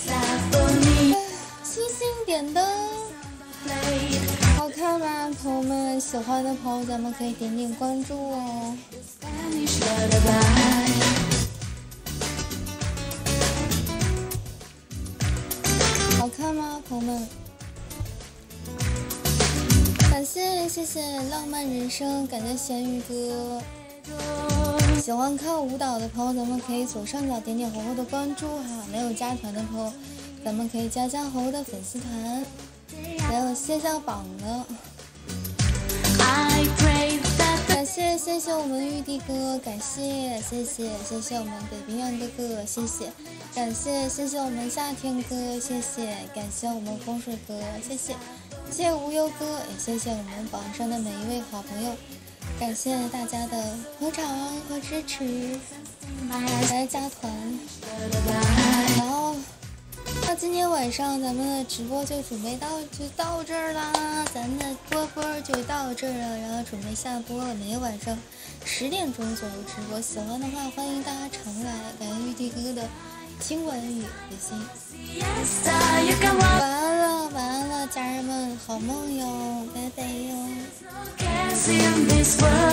星星点灯，好看吗？朋友们，喜欢的朋友咱们可以点点关注哦。好看吗，朋友们？感谢浪漫人生，感谢咸鱼哥。喜欢看舞蹈的朋友，咱们可以左上角点点猴猴的关注哈。没有加团的朋友，咱们可以加猴猴的粉丝团。还有卸下榜的，感谢我们玉帝哥，感谢我们北冰洋哥哥，感谢我们夏天哥，感谢我们风水哥，谢谢无忧哥，也谢谢我们榜上的每一位好朋友，感谢大家的捧场和支持，来加团。然后那今天晚上咱们的直播就准备到这儿啦，咱们的播就到这儿了，然后准备下播了。每天晚上10点钟左右直播，喜欢的话欢迎大家常来。感谢玉帝哥的亲吻与比心。晚安了，家人们，好梦哟，拜拜哟。